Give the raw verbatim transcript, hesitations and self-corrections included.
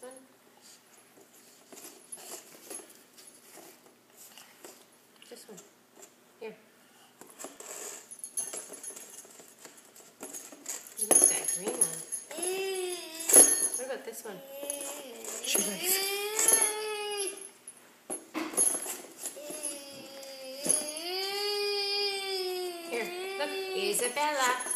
one? This one. Here. You like that green one. What about this one? She likes it. Here, look, Isabella.